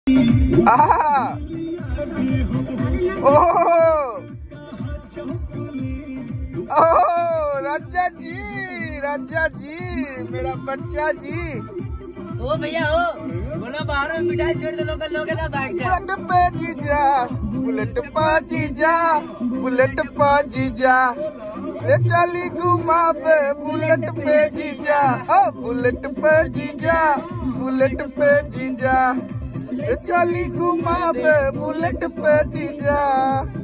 आहा, ओह, ओह, राजा जी, मेरा बच्चा जी। ओ भैया हो, बोला बाहर में मिठाई छोड़ दो, लोग ना भाग जाए। बुलेट पे जीजा, बुलेट पा जीजा, बुलेट पा जीजा, ये चली घुमा पे बुलेट पे जीजा, ओ बुलेट पे जीजा, बुलेट पे जीजा, ये चली घुमा पे बुलेट पे जीजा।